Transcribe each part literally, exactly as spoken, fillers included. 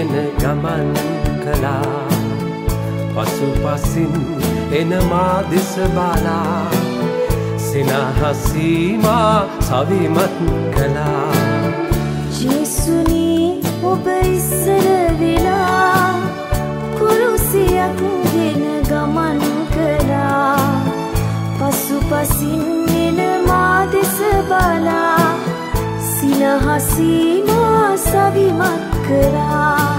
ගෙන ගමන් කළා පසුපසින් එන මා දෙස බලා සිනහසීමා සවිමත් කළා ජේසුනි ඔබ ඉස්සර වෙලා කුරුසියක් ගෙන ගමන් කළා පසුපසින් එන මා දෙස බලා සිනහසීමා සවිමත් කළා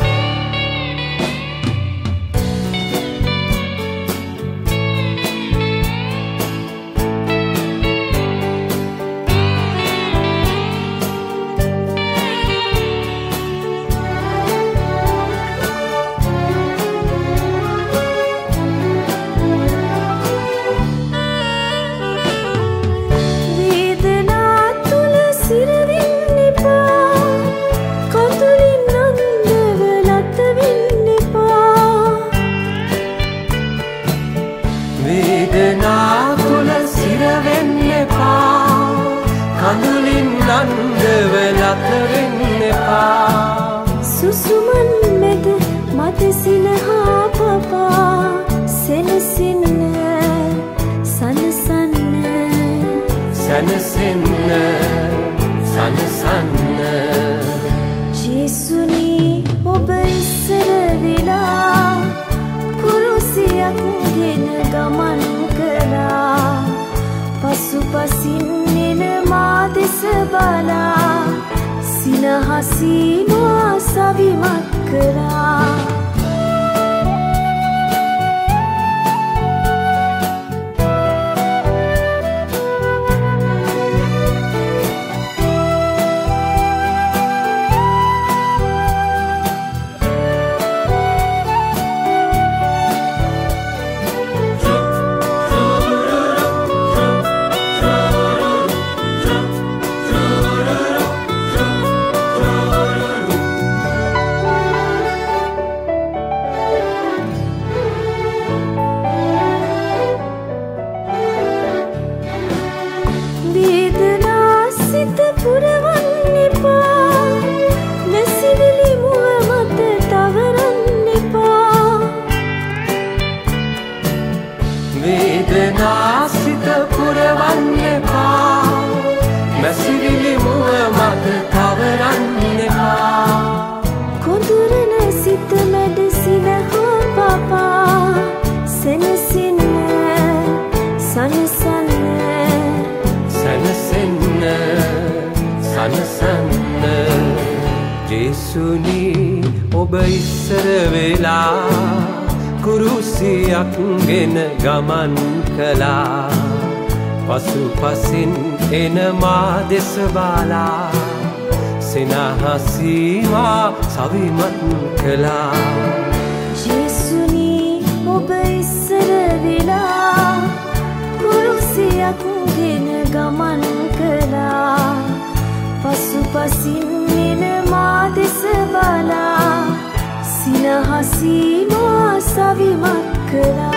වේදනා තුල සිර වෙන්න එපා කඳුලින් නංගව ලත වෙන්න එපා සුසුමන් මැද මට සිනහා පපා සැනසෙන්න සනසන්න සනසෙන්න සනසන්න ජේසුනි ඔබ ඉස්සර වෙලා කුරුසියක් ගෙන ගමන් කළා පසුපසින් එන මා දෙස බලා සිනහසීමා සවිමත් කළා වේදනා සිත පුරවන්න එපා මැසිවිලි මුව මත තවරන්න එපා කොඳුරන සිත මැද සිනහා පපා සැනසෙන්න සනසන්න සනසෙන්න සනසන්න ජේසුනි ඔබ ඉස්සර වෙලා කුරුසියක් ගෙන ගමන් කළා පසුපසින් එන මා දෙස බලා සිනහසීමා සවිමත් කළා ජේසුනි ඔබ ඉස්සර වෙලා කුරුසියක් ගෙන ගමන් කළා පසුපසින් එන මා දෙස බලා සිනහසීමා සවිමත් කළා